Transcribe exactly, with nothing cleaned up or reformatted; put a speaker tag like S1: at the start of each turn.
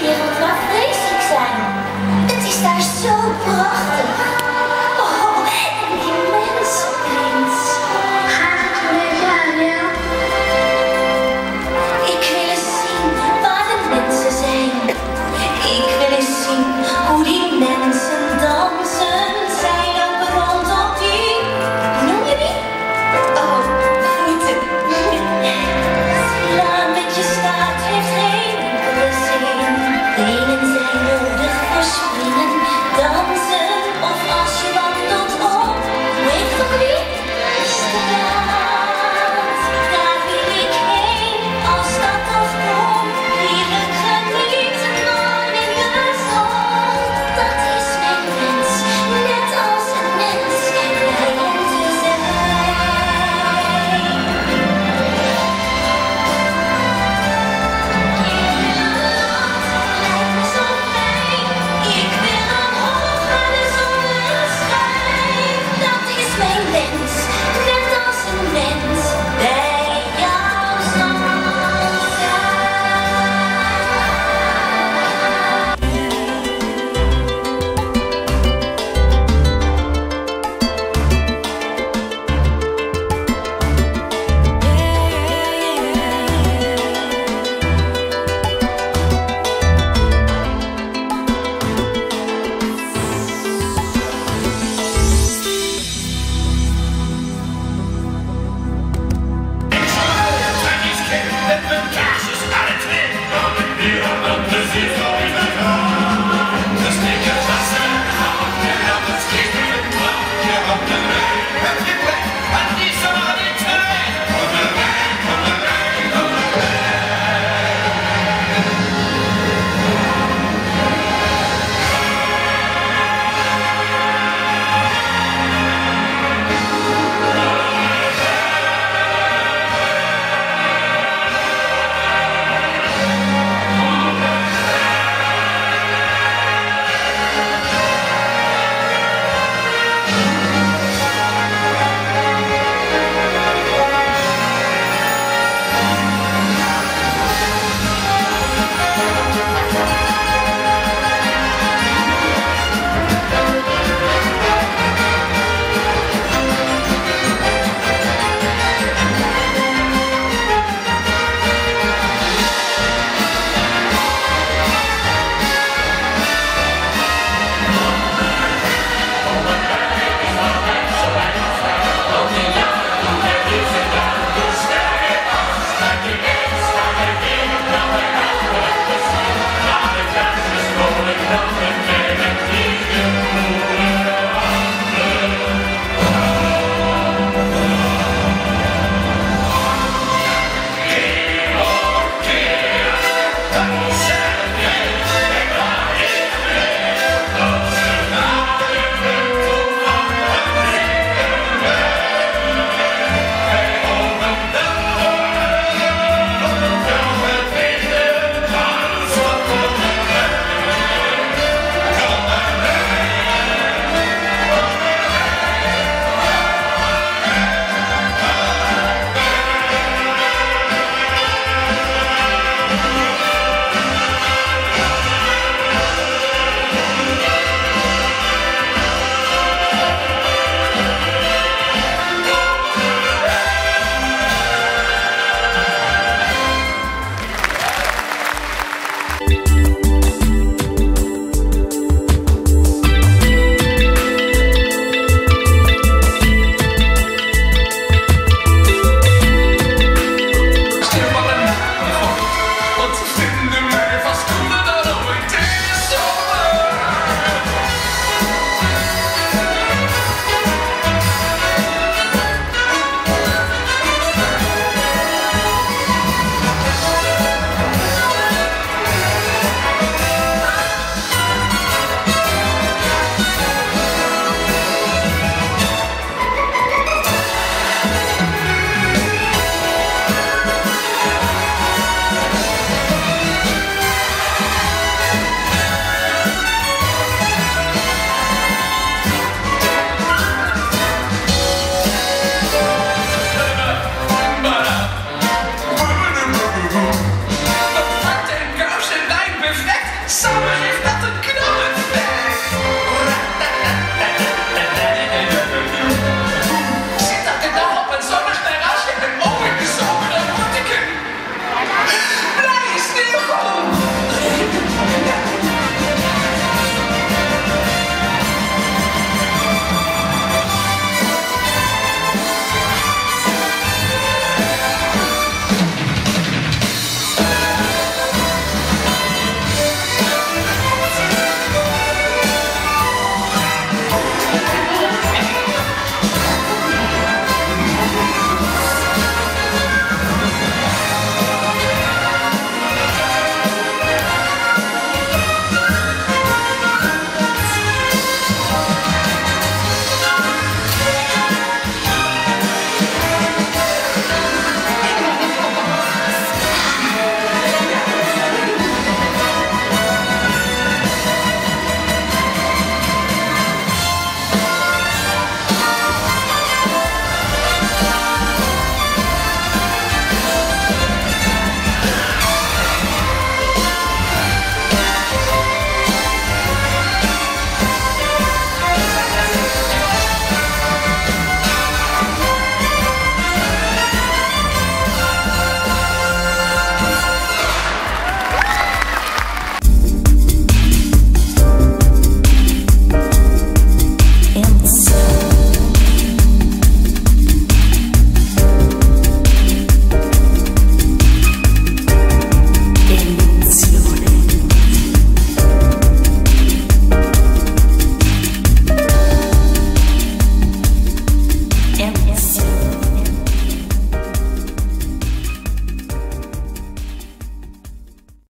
S1: wereld maar vreselijk zijn. Het is daar zo prachtig. Oh, en die mensenprins.
S2: Gaat het wel even aan, ja?
S1: Ik wil eens zien waar de mensen zijn. Ik wil eens zien hoe die mensen dansen. Zij lopen rond op die... Hoe noem je die? Oh, voeten. Slaan met je staart heeft geen enkele zin. Benen zijn nodig voor springen, dansen of als je wandelt op. Hoe heet het ook weer? Straat. Daar wil ik heen als dat toch komt. Heerlijk genieten maar in de zon. Dat is mijn wens, net als een mens, blij om te zijn. Lijkt me zo fijn. Ik wil omhoog naar de zonneschijn. Dat is mijn wens, net als een mens, bij jou zal zijn.
S3: Samen